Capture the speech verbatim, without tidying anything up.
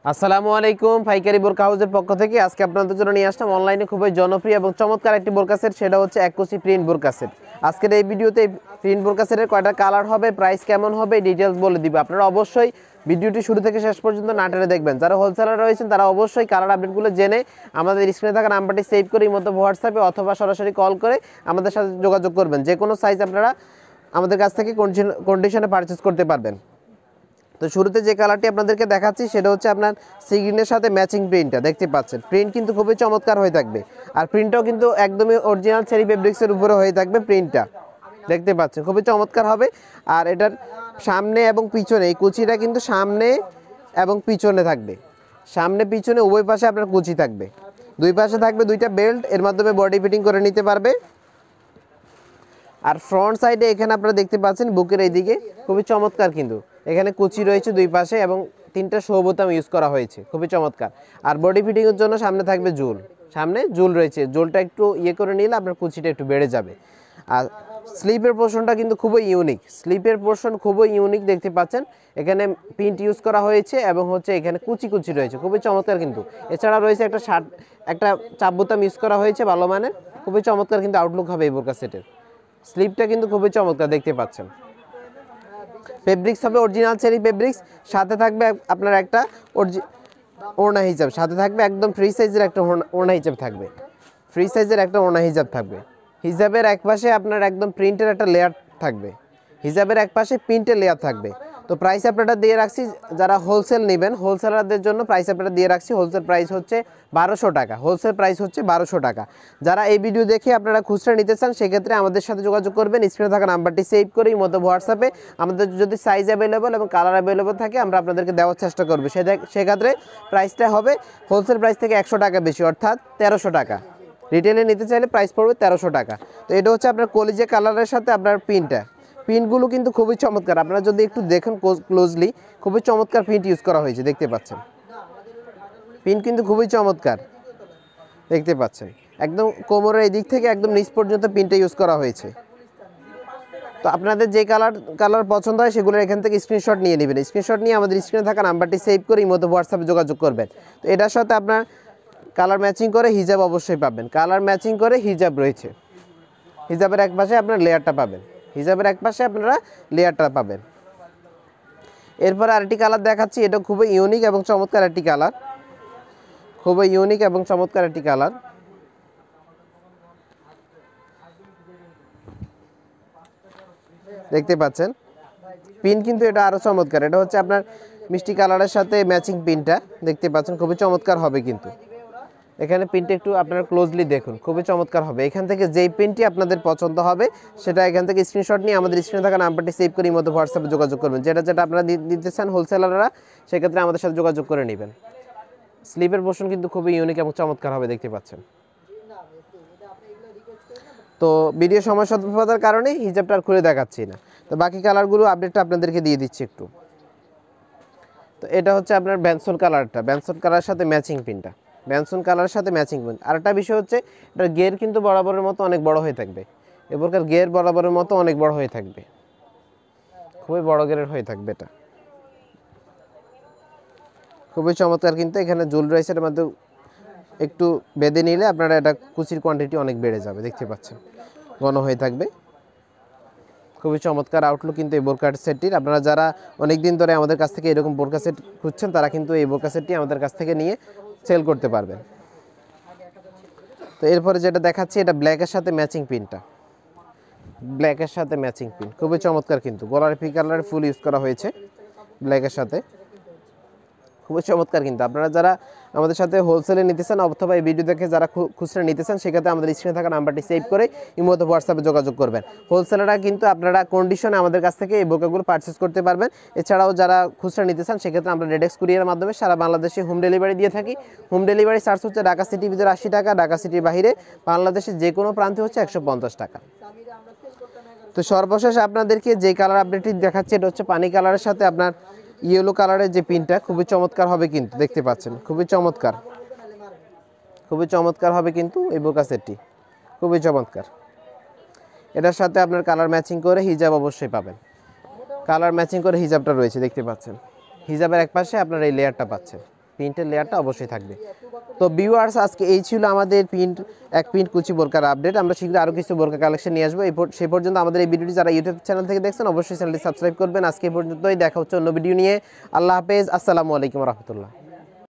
আসসালামু আলাইকুম পাইকারি বোরকা হাউসের পক্ষ থেকে আজকে আপনাদের জন্য নিয়ে আসলাম অনলাইনে খুবই জনপ্রিয় এবং চমৎকার একটি বোরকা সেট, সেটা হচ্ছে এককুচি প্রিন্ট বোরকা সেট। আজকের এই ভিডিওতে প্রিন্ট বোরকা সেটের কয়টা কালার হবে, প্রাইস কেমন হবে, ডিটেলস বলে দিব। আপনারা অবশ্যই ভিডিওটি শুরু থেকে শেষ পর্যন্ত না টেনে দেখবেন। যারা হোলসেলার রয়েছেন তারা অবশ্যই কালার আপডেটগুলো জেনে আমাদের স্ক্রিনে থাকা নাম্বারটি সেভ করে এই মতো হোয়াটসঅ্যাপে অথবা সরাসরি কল করে আমাদের সাথে যোগাযোগ করবেন। যে কোনো সাইজ আপনারা আমাদের কাছ থেকে কন্ডিশনে পারচেস করতে পারবেন। তো শুরুতে যে কালারটি আপনাদেরকে দেখাচ্ছি সেটা হচ্ছে আপনার সি গ্রিনের সাথে ম্যাচিং প্রিন্টটা দেখতে পাচ্ছেন। প্রিন্ট কিন্তু খুবই চমৎকার হয়ে থাকবে, আর প্রিন্টটাও কিন্তু একদমই অরিজিনাল চেরি ফেব্রিক্সের উপরে হয়ে থাকবে। প্রিন্টটা দেখতে পাচ্ছেন খুবই চমৎকার হবে। আর এটার সামনে এবং পিছনে এই কুচিটা কিন্তু সামনে এবং পিছনে থাকবে, সামনে পিছনে উভয় পাশে আপনার কুচি থাকবে, দুই পাশে থাকবে দুইটা বেল্ট, এর মাধ্যমে বডি ফিটিং করে নিতে পারবে। আর ফ্রন্ট সাইডে এখানে আপনারা দেখতে পাচ্ছেন বুকের এইদিকে খুবই চমৎকার, কিন্তু এখানে কুচি রয়েছে দুই পাশে এবং তিনটা শো বোতাম ইউজ করা হয়েছে, খুবই চমৎকার। আর বডি ফিটিংয়ের জন্য সামনে থাকবে জুল, সামনে জুল রয়েছে, জুলটা একটু ইয়ে করে নিলে আপনার কুচিটা একটু বেড়ে যাবে। আর স্লিপের পোর্শনটা কিন্তু খুবই ইউনিক, স্লিপের পোর্শন খুবই ইউনিক দেখতে পাচ্ছেন। এখানে প্রিন্ট ইউজ করা হয়েছে এবং হচ্ছে এখানে কুচি কুচি রয়েছে, খুবই চমৎকার। কিন্তু এছাড়া রয়েছে একটা শার্ট, একটা চাপ বোতাম ইউজ করা হয়েছে ভালো মানের, খুবই চমৎকার কিন্তু আউটলুক হবে এই বোরকা সেটের। স্লিপটা কিন্তু খুবই চমৎকার দেখতে পাচ্ছেন। ফেব্রিক্স হবে অরিজিনাল চেরি ফেব্রিক্স, সাথে থাকবে আপনার একটা ওড়না হিজাব, সাথে থাকবে একদম ফ্রি সাইজের একটা ওড়না হিজাব থাকবে, ফ্রি সাইজের একটা ওড়না হিজাব থাকবে। হিজাবের এক পাশে আপনার একদম প্রিন্টের একটা লেয়ার থাকবে, হিজাবের এক পাশে প্রিন্টের লেয়ার থাকবে। তো প্রাইস আপনারা দিয়ে রাখছি, যারা হোলসেল নেবেন হোলসেলারদের জন্য প্রাইস আপনারা দিয়ে রাখছি। হোলসেল প্রাইস হচ্ছে বারোশো টাকা, হোলসেল প্রাইস হচ্ছে বারোশো টাকা। যারা এই ভিডিও দেখে আপনারা খুচরা নিতে চান সেক্ষেত্রে আমাদের সাথে যোগাযোগ করবেন, স্ক্রিনে থাকা নাম্বারটি সেভ করে এই মতো হোয়াটসঅ্যাপে আমাদের যদি সাইজ অ্যাভেলেবল এবং কালার অ্যাভেলেবল থাকে আমরা আপনাদেরকে দেওয়ার চেষ্টা করবো। সেক্ষেত্রে প্রাইসটা হবে হোলসেল প্রাইস থেকে একশো টাকা বেশি, অর্থাৎ তেরোশো টাকা। রিটেলে নিতে চাইলে প্রাইস পড়বে তেরোশো টাকা। তো এটা হচ্ছে আপনার কলিজে কালারের সাথে আপনার প্রিন্টটা, প্রিন্টগুলো কিন্তু খুবই চমৎকার। আপনারা যদি একটু দেখেন ক্লোজলি, খুবই চমৎকার প্রিন্ট ইউজ করা হয়েছে দেখতে পাচ্ছেন। প্রিন্ট কিন্তু খুবই চমৎকার দেখতে পাচ্ছেন, একদম কোমরের এই দিক থেকে একদম নিচ পর্যন্ত প্রিন্টটা ইউজ করা হয়েছে। তো আপনাদের যে কালার কালার পছন্দ হয় সেগুলোর এখান থেকে স্ক্রিনশট নিয়ে নেবেন, স্ক্রিনশট নিয়ে আমাদের স্ক্রিনে থাকা নাম্বারটি সেভ করে এই মতো হোয়াটসঅ্যাপে যোগাযোগ করবেন। তো এটার সাথে আপনার কালার ম্যাচিং করে হিজাব অবশ্যই পাবেন, কালার ম্যাচিং করে হিজাব রয়েছে, হিজাবের এক পাশে আপনার লেয়ারটা পাবেন, হিজাবের এক পাশে আপনারা লেয়ারটা পাবেন। এরপরে আরেকটি কালার দেখাচ্ছি, এটা খুবই ইউনিক এবং চমৎকার একটি কালার, খুবই ইউনিক এবং চমৎকার একটি কালার। দেখতে পাচ্ছেন পিন কিন্তু এটা আরও চমৎকার, এটা হচ্ছে আপনার মিষ্টি কালারের সাথে ম্যাচিং পিনটা দেখতে পাচ্ছেন, খুবই চমৎকার হবে। কিন্তু এখানে প্রিন্টটা একটু আপনারা ক্লোজলি দেখুন, খুবই চমৎকার হবে। এখান থেকে যেই প্রিন্টটি আপনাদের পছন্দ হবে সেটা এখান থেকে স্ক্রিনশট নিয়ে আমাদের স্ক্রিনে থাকা নাম্বারটি সেভ করে এই মতো হোয়াটসঅ্যাপে যোগাযোগ করবেন। যেটা যেটা আপনারা দিতে চান হোলসেলাররা সেক্ষেত্রে আমাদের সাথে যোগাযোগ করে নেবেন। স্লিপের পোর্শন কিন্তু খুবই ইউনিক এবং চমৎকার হবে দেখতে পাচ্ছেন। তো ভিডিও সময় স্বল্পতার কারণে হিজাবটা আর খুলে দেখাচ্ছি না, তো বাকি কালারগুলো আপডেটটা আপনাদেরকে দিয়ে দিচ্ছি একটু। তো এটা হচ্ছে আপনার ব্যানসন কালারটা, ব্যানসন কালারের সাথে ম্যাচিং পিনটা, ব্যানসন কালারের সাথে ম্যাচিং পিন। আর একটা বিষয় হচ্ছে এটার গিয়ার কিন্তু বরাবরের মতো অনেক বড় হয়ে থাকবে, এবারকার গিয়ার বরাবরের মতো অনেক বড় হয়ে থাকবে, খুবই বড় গিয়ারের হয়ে থাকবে। এটা খুবই চমৎকার, কিন্তু এখানে জুল রয়েছে, এর মধ্যে একটু বেঁধে নিলে আপনারা এটা কুচির কোয়ান্টিটি অনেক বেড়ে যাবে দেখতে পাচ্ছেন, ঘন হয়ে থাকবে। খুবই চমৎকার আউটলুক কিন্তু এই বোরকা সেটটির। আপনারা যারা অনেক দিন ধরে আমাদের কাছ থেকে এরকম বোরকা সেট খুঁজছেন তারা কিন্তু এই বোরকা সেটটি আমাদের কাছ থেকে নিয়ে সেল করতে পারবেন। তো এরপরে যেটা দেখাচ্ছি এটা ব্ল্যাকের সাথে ম্যাচিং পিনটা, ব্ল্যাকের সাথে ম্যাচিং পিন খুবই চমৎকার, কিন্তু গলার পি কালারের ফুল ইউজ করা হয়েছে ব্ল্যাকের সাথে, খুবই চমৎকার। কিন্তু আপনারা যারা আমাদের সাথে হোলসেলে নিতে চান অথবা এই ভিডিও দেখে যারা খুচরা নিতে চান সেক্ষেত্রে আমাদের স্ক্রিনে থাকা নাম্বারটি সেভ করে ইমোতে হোয়াটসঅ্যাপে যোগাযোগ করবেন। হোলসেলাররা কিন্তু আপনারা কন্ডিশনে আমাদের কাছ থেকে এই বোরকাগুলো পারচেস করতে পারবেন। এছাড়াও যারা খুচরা নিতে চান সেক্ষেত্রে আমরা রেডেক্স কুরিয়ারের মাধ্যমে সারা বাংলাদেশে হোম ডেলিভারি দিয়ে থাকি। হোম ডেলিভারি চার্জ হচ্ছে ঢাকা সিটির ভিতরে আশি টাকা, ঢাকা সিটির বাইরে বাংলাদেশের যে কোনো প্রান্তে হচ্ছে একশো পঞ্চাশ টাকা। তো সর্বশেষ আপনাদেরকে যে কালার আপডেটটি দেখাচ্ছে এটা হচ্ছে পানি কালারের সাথে আপনার ইয়েলো কালারের যে পিনটা, খুবই চমৎকার হবে কিন্তু দেখতে পাচ্ছেন, খুবই চমৎকার, খুবই চমৎকার হবে কিন্তু এই বোরকা সেটটি, খুবই চমৎকার। এটার সাথে আপনার কালার ম্যাচিং করে হিজাব অবশ্যই পাবেন, কালার ম্যাচিং করে হিজাবটা রয়েছে দেখতে পাচ্ছেন, হিজাবের এক পাশে আপনার এই লেয়ারটা পাচ্ছেন। প্রিন্টের লেয়ারটা অবশ্যই থাকবে। তো ভিউয়ার্স আজকে এই ছিল আমাদের প্রিন্ট এক প্রিন্ট কুচি বোরকার আপডেট। আমরা শীঘ্রই আরও কিছু বোরকা কালেকশন নিয়ে আসবো। এই সেই পর্যন্ত আমাদের এই ভিডিওটি যারা ইউটিউব চ্যানেল থেকে দেখছেন অবশ্যই চ্যানেলটি সাবস্ক্রাইব করবেন। আজকে এই পর্যন্তই, দেখা হচ্ছে অন্য ভিডিও নিয়ে। আল্লাহ হাফেজ, আসসালামু আলাইকুম রহমতুল্লাহ।